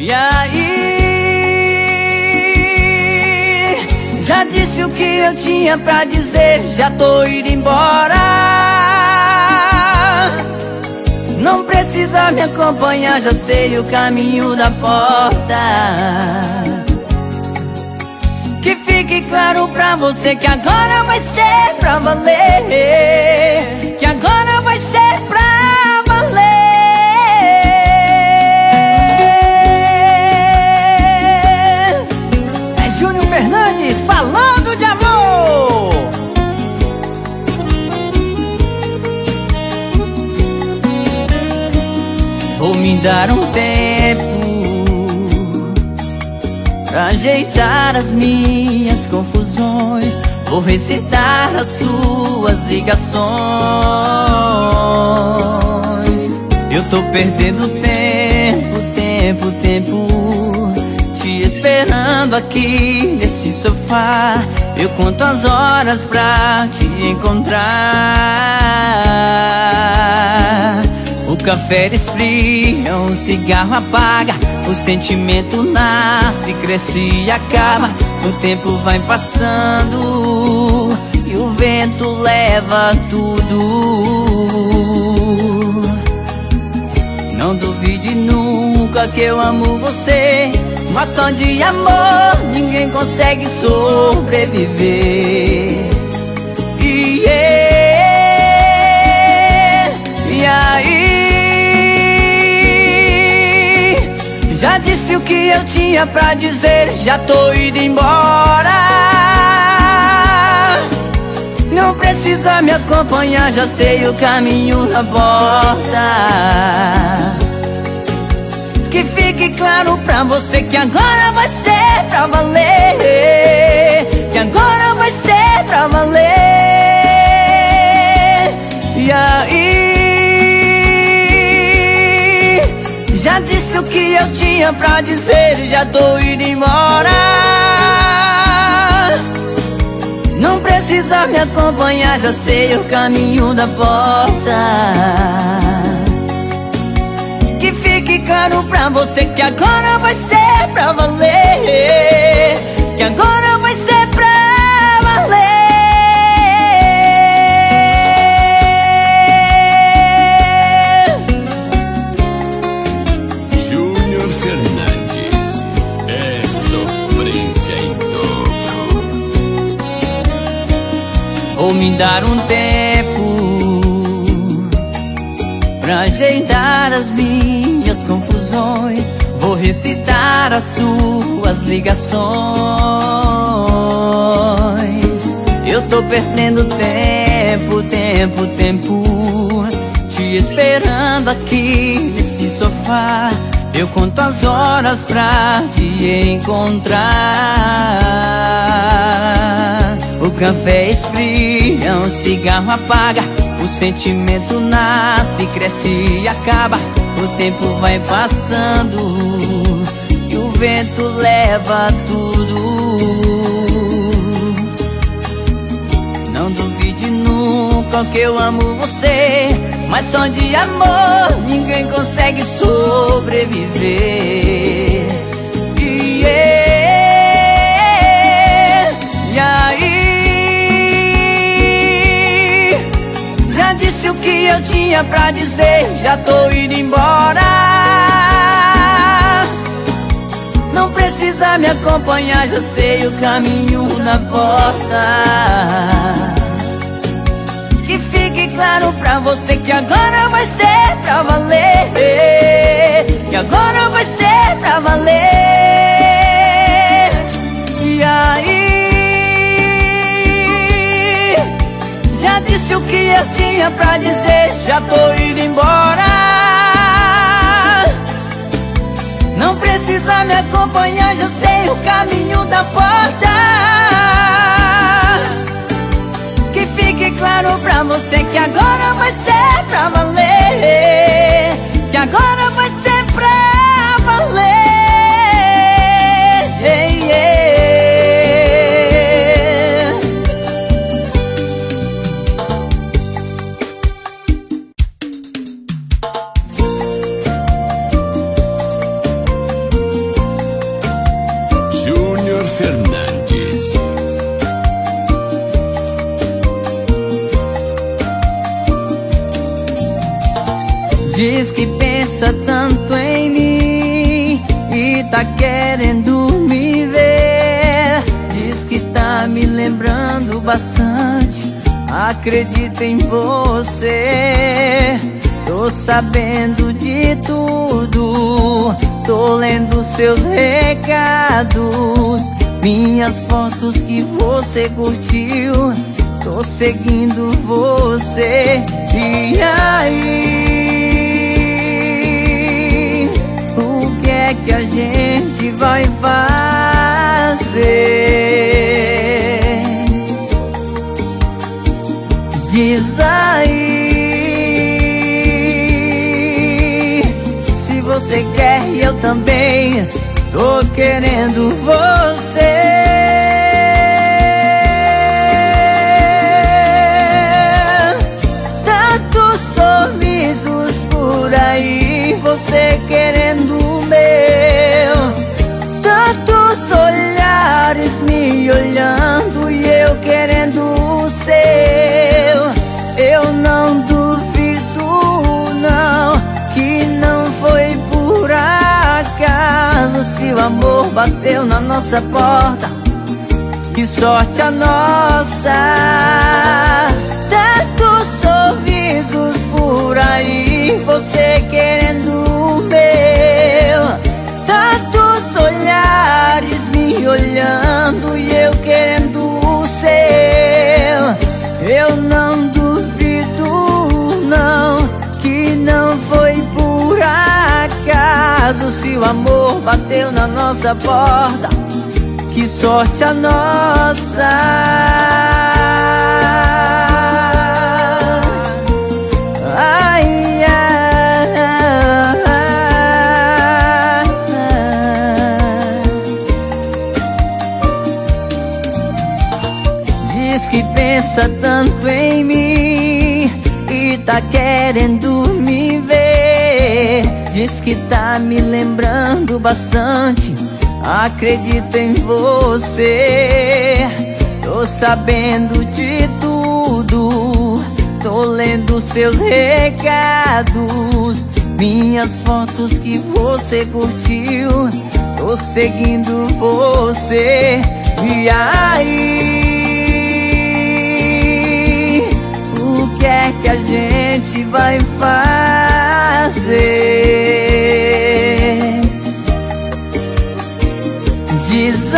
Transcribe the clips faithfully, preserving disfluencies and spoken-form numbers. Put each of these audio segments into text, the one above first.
E aí, já disse o que eu tinha pra dizer, já tô indo embora. Não precisa me acompanhar, já sei o caminho da porta. Que fique claro pra você que agora vai ser pra valer, que agora vai ser pra valer. É Júnior Fernandes falando de amor. Vou me dar um tempo pra ajeitar as minhas confusões. Vou recitar as suas ligações. Eu tô perdendo tempo, tempo, tempo, te esperando aqui nesse sofá. Eu conto as horas pra te encontrar. O café esfria, um cigarro apaga, o sentimento nasce, cresce e acaba. O tempo vai passando e o vento leva tudo. Não duvide nunca que eu amo você, mas só de amor ninguém consegue sobreviver. E, yeah, e aí, já disse o que eu tinha pra dizer, já tô indo embora. Não precisa me acompanhar, já sei o caminho na porta. Que fique claro pra você que agora vai ser pra valer, que agora vai ser pra valer. E aí, já disse o que eu tinha pra dizer, já tô indo embora. Não precisa me acompanhar, já sei o caminho da porta. Que fique claro pra você que agora vai ser pra valer, que agora vai ser pra valer. Fernandes, é sofrência em dobro. Vou me dar um tempo pra ajeitar as minhas confusões. Vou recitar as suas ligações. Eu tô perdendo tempo, tempo, tempo, te esperando aqui nesse sofá. Eu conto as horas pra te encontrar. O café esfria, um cigarro apaga, o sentimento nasce, cresce e acaba. O tempo vai passando e o vento leva tudo. Não duvide nunca que eu amo você, mas só de amor ninguém consegue sobreviver. E, yeah, e aí, já disse o que eu tinha pra dizer, já tô indo embora. Não precisa me acompanhar, já sei o caminho da porta. Que fique claro pra você que agora vai ser pra valer, que agora vai ser pra valer. E aí, já disse o que eu tinha pra dizer, já tô indo embora. Não precisa me acompanhar, já sei o caminho da porta. Que fique claro pra você que agora vai ser pra valer, que agora vai ser pra valer. Yeah, yeah. Diz que pensa tanto em mim e tá querendo me ver. Diz que tá me lembrando bastante, acredita em você. Tô sabendo de tudo, tô lendo seus recados, minhas fotos que você curtiu, tô seguindo você. E aí, o que é que a gente vai fazer? Diz aí, se você quer e eu também tô querendo você. Tantos sorrisos por aí, você querendo o meu. Tantos olhares me olhando e eu querendo o seu. Eu não duvido não, que não foi por acaso. Se o amor bateu na nossa porta, que sorte a nossa. Tantos sorrisos por aí, você querendo o meu. Tantos olhares me olhando e eu querendo o seu. Eu não duvido não, que não foi por acaso. Se o amor bateu na nossa porta, que sorte a nossa. Ai, ai, ai, ai. Diz que pensa tanto em mim e tá querendo me ver. Diz que tá me lembrando bastante, acredita em você. Tô sabendo de tudo, tô lendo seus recados, minhas fotos que você curtiu, tô seguindo você. E aí, o que é que a gente vai fazer? Diz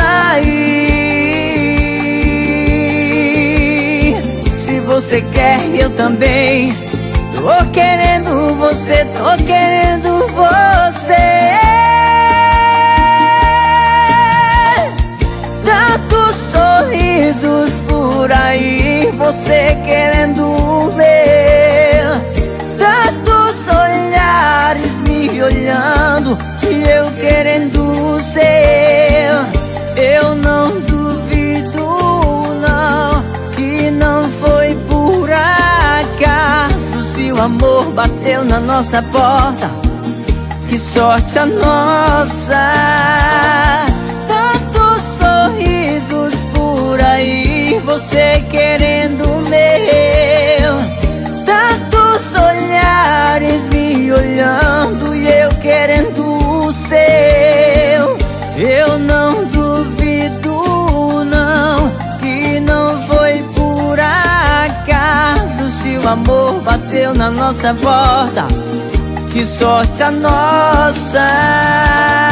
aí, se você quer eu também tô querendo você, tô querendo você. Tantos sorrisos por aí, você querendo o meu. Tantos olhares me olhando e eu querendo o seu. Eu não duvido não, que não foi por acaso. Se o amor bateu na nossa porta, que sorte a nossa. Tantos sorrisos por aí, você querendo o meu. Tantos olhares me olhando e eu querendo o seu. Eu não duvido não, que não foi por acaso. Se o amor bateu na nossa porta, que sorte a nossa.